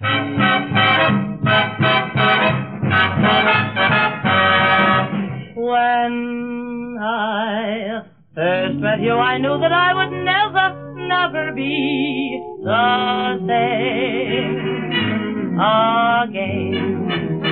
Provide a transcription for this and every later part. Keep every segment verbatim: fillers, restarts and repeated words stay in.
When I first met you, I knew that I would never, never be the same again.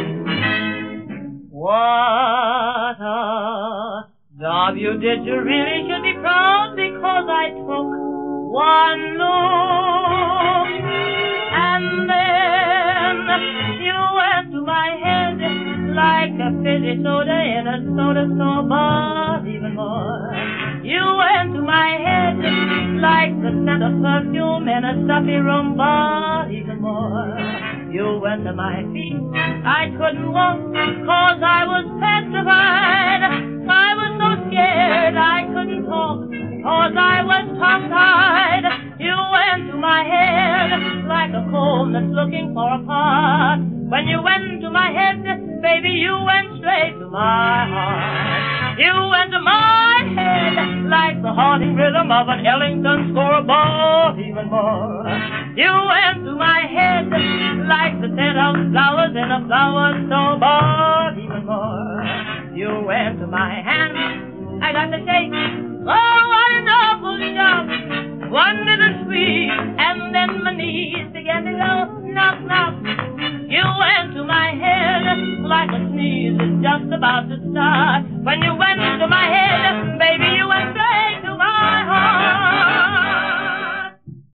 What a job you did, you really should be proud, because I took one look, and then you went to my head like a fizzy soda in a soda store, but even more, you went to my head like the scent of perfume in a stuffy room, but even more, you went to my feet. I couldn't walk, cause I was petrified. I was so scared I couldn't talk, cause I was tongue-tied. You went to my head like a comb that's looking for a part. When you went to my head, baby, you went straight to my heart. You went to my head like the haunting rhythm of an Ellington scoreboard, even more. You went to my head like the scent of flowers in a flower store, but even more. You went to my hand, I got to shake. Oh, what an awful shock. One little squeeze, and then my knees began to go knock, knock. You went to my head like a sneeze is just about to start. When you